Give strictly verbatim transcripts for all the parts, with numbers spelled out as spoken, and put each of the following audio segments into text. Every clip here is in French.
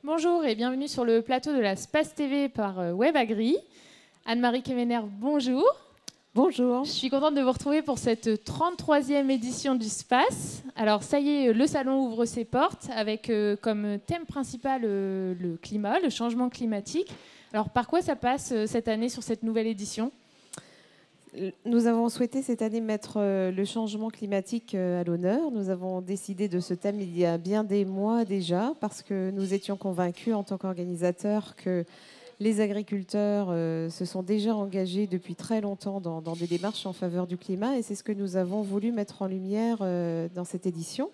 Bonjour et bienvenue sur le plateau de la Space T V par euh, WebAgri. Anne-Marie Kemener, bonjour. Bonjour. Je suis contente de vous retrouver pour cette trente-troisième édition du Space. Alors ça y est, le salon ouvre ses portes avec euh, comme thème principal euh, le climat, le changement climatique. Alors par quoi ça passe euh, cette année sur cette nouvelle édition ? Nous avons souhaité cette année mettre euh, le changement climatique euh, à l'honneur. Nous avons décidé de ce thème il y a bien des mois déjà parce que nous étions convaincus en tant qu'organisateurs que les agriculteurs euh, se sont déjà engagés depuis très longtemps dans, dans des démarches en faveur du climat et c'est ce que nous avons voulu mettre en lumière euh, dans cette édition.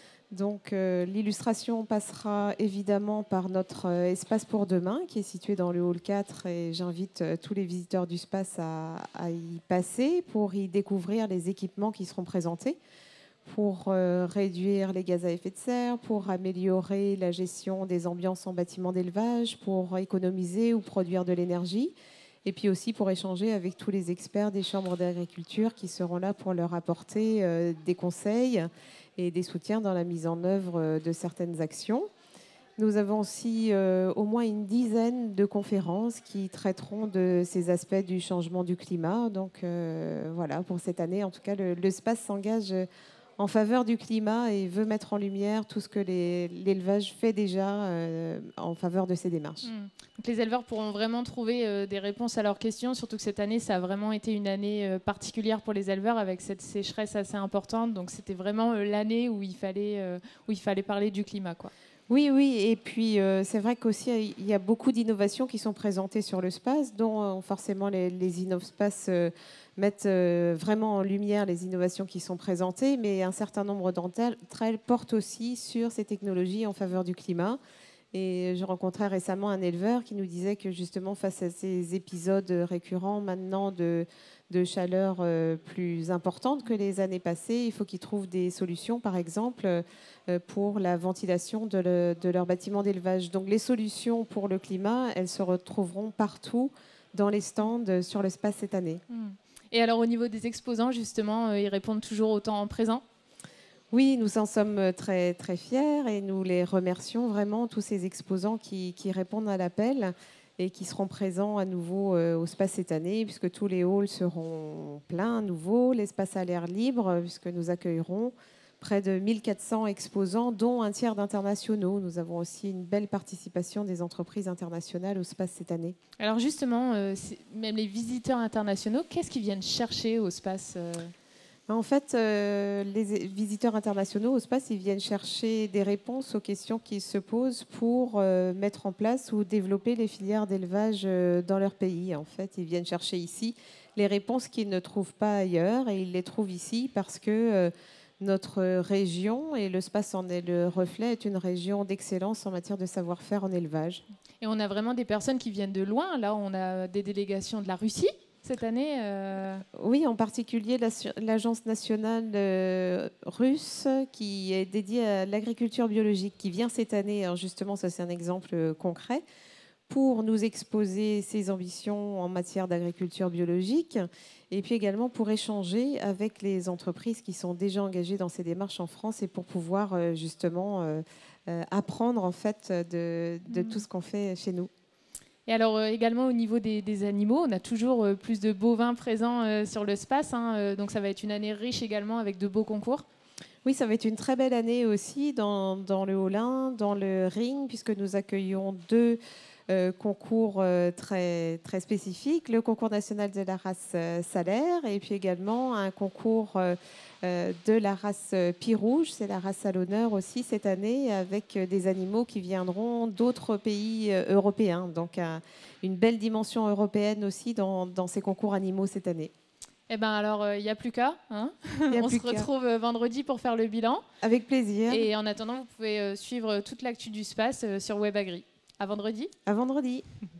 Donc euh, l'illustration passera évidemment par notre euh, espace pour demain qui est situé dans le hall quatre et j'invite euh, tous les visiteurs du space à, à y passer pour y découvrir les équipements qui seront présentés pour euh, réduire les gaz à effet de serre, pour améliorer la gestion des ambiances en bâtiment d'élevage, pour économiser ou produire de l'énergie et puis aussi pour échanger avec tous les experts des chambres d'agriculture qui seront là pour leur apporter euh, des conseils et des soutiens dans la mise en œuvre de certaines actions. Nous avons aussi euh, au moins une dizaine de conférences qui traiteront de ces aspects du changement du climat. Donc euh, voilà, pour cette année, en tout cas, le, le SPACE s'engage en faveur du climat et veut mettre en lumière tout ce que les, l'élevage fait déjà euh, en faveur de ces démarches. Mmh. Donc les éleveurs pourront vraiment trouver euh, des réponses à leurs questions, surtout que cette année, ça a vraiment été une année euh, particulière pour les éleveurs avec cette sécheresse assez importante. Donc c'était vraiment euh, l'année où il fallait, euh, où il fallait parler du climat, quoi. Oui, oui, et puis euh, c'est vrai qu'aussi il y a beaucoup d'innovations qui sont présentées sur le space, dont euh, forcément les, les InnovSpace euh, mettent euh, vraiment en lumière les innovations qui sont présentées, mais un certain nombre d'entre elles portent aussi sur ces technologies en faveur du climat. Et je rencontrais récemment un éleveur qui nous disait que justement face à ces épisodes récurrents maintenant de, de chaleur euh, plus importante que les années passées, il faut qu'ils trouvent des solutions, par exemple, euh, pour la ventilation de, le, de leur bâtiment d'élevage. Donc les solutions pour le climat, elles se retrouveront partout dans les stands sur l'espace cette année. Et alors au niveau des exposants, justement, euh, ils répondent toujours autant en présent ? Oui, nous en sommes très, très fiers et nous les remercions vraiment, tous ces exposants qui, qui répondent à l'appel et qui seront présents à nouveau euh, au SPACE cette année, puisque tous les halls seront pleins à nouveau, l'espace à l'air libre, puisque nous accueillerons près de mille quatre cents exposants, dont un tiers d'internationaux. Nous avons aussi une belle participation des entreprises internationales au SPACE cette année. Alors justement, euh, même les visiteurs internationaux, qu'est-ce qu'ils viennent chercher au SPACE euh En fait, euh, les visiteurs internationaux au SPACE, ils viennent chercher des réponses aux questions qui se posent pour euh, mettre en place ou développer les filières d'élevage euh, dans leur pays. En fait, ils viennent chercher ici les réponses qu'ils ne trouvent pas ailleurs et ils les trouvent ici parce que euh, notre région, et le SPACE en est le reflet, est une région d'excellence en matière de savoir-faire en élevage. Et on a vraiment des personnes qui viennent de loin. Là, on a des délégations de la Russie cette année euh... Oui, en particulier l'Agence nationale euh, russe qui est dédiée à l'agriculture biologique, qui vient cette année, alors justement ça c'est un exemple euh, concret, pour nous exposer ses ambitions en matière d'agriculture biologique et puis également pour échanger avec les entreprises qui sont déjà engagées dans ces démarches en France et pour pouvoir euh, justement euh, euh, apprendre en fait de, de mmh. tout ce qu'on fait chez nous. Et alors euh, également au niveau des, des animaux, on a toujours euh, plus de bovins présents euh, sur le SPACE, hein, euh, donc ça va être une année riche également avec de beaux concours. Oui, ça va être une très belle année aussi dans, dans le hall un, dans le ring, puisque nous accueillons deux euh, concours euh, très, très spécifiques, le concours national de la race euh, salaire et puis également un concours euh, euh, de la race pie rouge, c'est la race à l'honneur aussi cette année, avec des animaux qui viendront d'autres pays euh, européens. Donc un, une belle dimension européenne aussi dans, dans ces concours animaux cette année. Eh bien alors, il euh, n'y a plus qu'à. Hein On se retrouve euh, vendredi pour faire le bilan. Avec plaisir. Et en attendant, vous pouvez euh, suivre toute l'actu du SPACE euh, sur WebAgri. À vendredi. À vendredi.